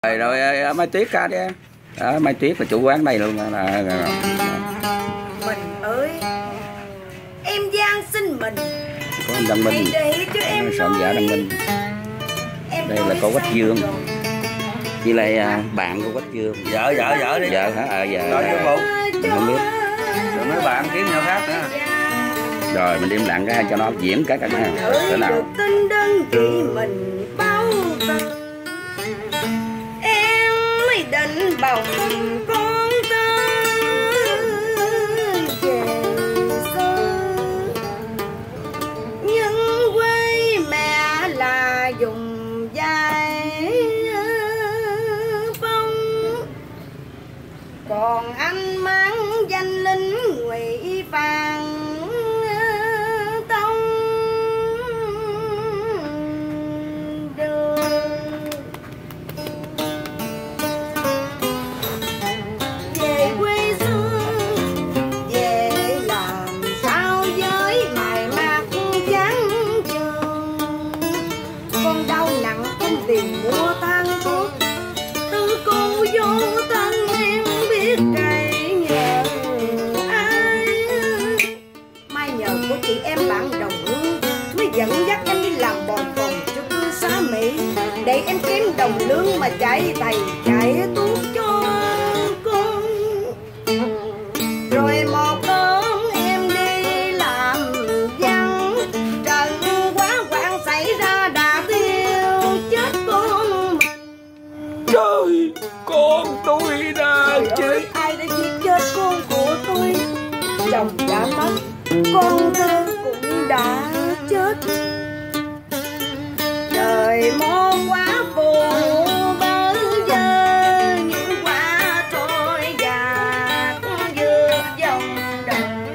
Rồi Mai Tuyết ca đi. Đó, Mai Tuyết là chủ quán này luôn là. Mình ơi, em Giang xin mình. Có anh Đăng Minh. Soạn giả Đăng Minh. Đây là cô Quách Dương. Chỉ là bạn của Quách Dương. Vợ đi. Vợ hả? Vợ. Rồi chứ bộ. Mình không biết. Rồi mấy bạn kiếm nhau khác nữa. Rồi mình im lặng cái cho nó diễn cái nào. Thế nào? Tin đơn vị mình bao giờ em mới định bầu con tơ về xưa, nhưng quê mẹ là dùng dài phong, còn anh mang danh lính Ngụy Phàn tiền mua than thuốc từ cô vô thân em biết cày nhờ ai. Mai nhờ của chị em bạn đồng hương mới dẫn dắt em đi làm bòn vòng cho cư xá Mỹ, để em kiếm đồng lương mà chạy thầy chạy thuốc cho con. Rồi một hôm em đi làm văn, trận quá quạng xảy ra đã tiêu chết con mình. Trời, con tôi đã chết. Ai đã giết chết con của tôi? Chồng đã mất, con thơ cũng đã chết. Trời mô quá phù bơ vơ, những quả trôi dạt giữa dòng đời.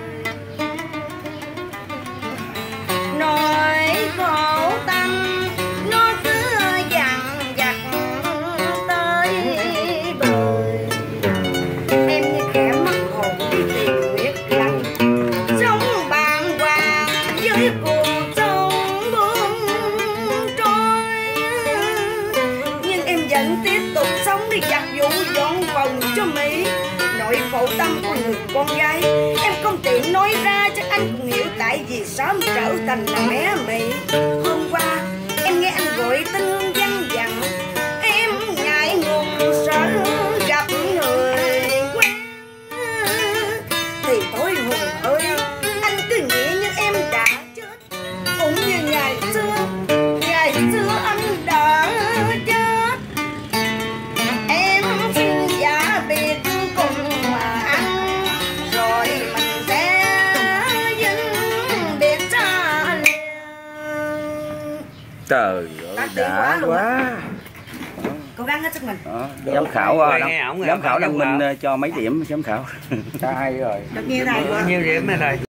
Nỗi khổ tâm nó cứ dằn vặt tới bời. Em như kẻ mất hồn đi tìm huyết lành, sống bàng hoàng với cuộc sống buông trôi. Nhưng em vẫn tiếp tục sống để giặt vụ dọn phòng cho Mỹ. Nỗi khổ tâm của người con gái em không tiện nói ra, chắc anh cũng hiểu tại vì sớm trở thành là bé Mỹ. Hôm qua em nghe anh gọi tên hương văn dặn, em ngại ngùng sợ gặp người quen. Thì thôi Hùng ơi, anh cứ nghĩ như em đã chết, cũng như ngày xưa anh đã chết. Em xin giả biệt cùng mà anh, rồi mình sẽ vĩnh biệt xa liền. Trời ơi, đã quá. Cố gắng hết sức mình. Giám khảo Đăng Minh cho mấy điểm giám khảo? Sai rồi. Được nhiêu thầy? Nhiêu điểm này thầy?